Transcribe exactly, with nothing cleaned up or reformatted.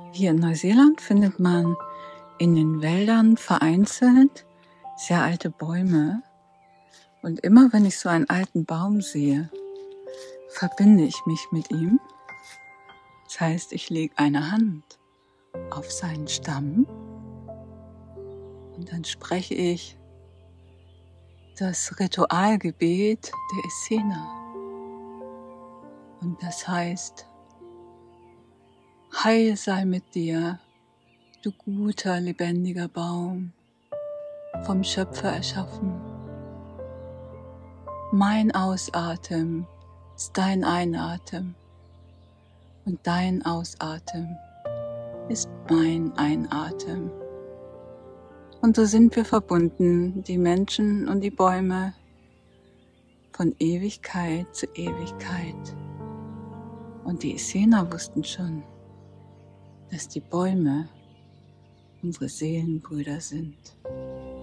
Hier in Neuseeland findet man in den Wäldern vereinzelt sehr alte Bäume. Und immer wenn ich so einen alten Baum sehe, verbinde ich mich mit ihm. Das heißt, ich lege eine Hand auf seinen Stamm und dann spreche ich das Ritualgebet der Essener. Und das heißt: Heil sei mit dir, du guter, lebendiger Baum, vom Schöpfer erschaffen. Mein Ausatmen ist dein Einatmen und dein Ausatmen ist mein Einatmen. Und so sind wir verbunden, die Menschen und die Bäume, von Ewigkeit zu Ewigkeit. Und die Essener wussten schon, dass die Bäume unsere Seelenbrüder sind.